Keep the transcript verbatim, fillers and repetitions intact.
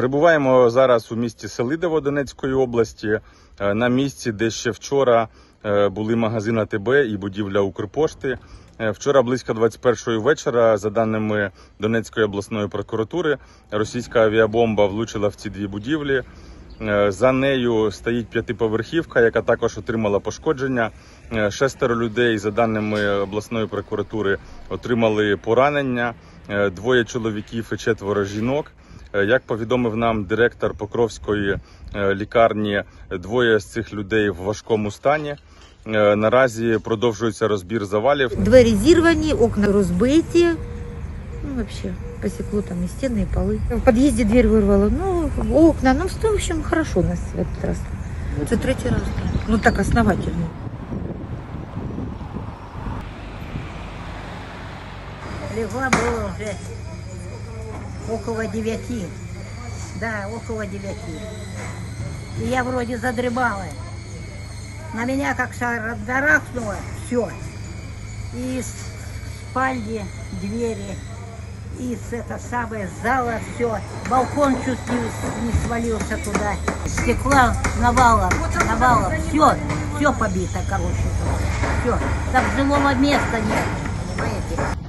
Перебуваємо зараз у місті Селидово Донецької області, на місці, де ще вчора були магазин А Те Бе і будівля Укрпошти. Вчора близько двадцять першої вечора, за даними Донецької обласної прокуратури, російська авіабомба влучила в ці дві будівлі. За нею стоїть п'ятиповерхівка, яка також отримала пошкодження. Шестеро людей, за даними обласної прокуратури, отримали поранення. Двоє чоловіків і четверо жінок. Як повідомив нам директор Покровської лікарні, двоє з цих людей в важкому стані. Наразі продовжується розбір завалів. Двері зірвані, окна розбиті. Ну, вообще, посекло там и стены, и полы. В подъезде дверь вырвало, ну, окна, ну, в общем, хорошо у нас в этот раз. Это третий раз, ну, так основательно. Легла было уже около девяти, да, около девяти. И я вроде задремала. На меня как шарахнуло, все. И из спальни, двери, и с это самое зала, все. Балкон чуть не, не свалился туда. Стекла навалом, навалом, все, все побито, короче. Все. Там жилого места нет, понимаете?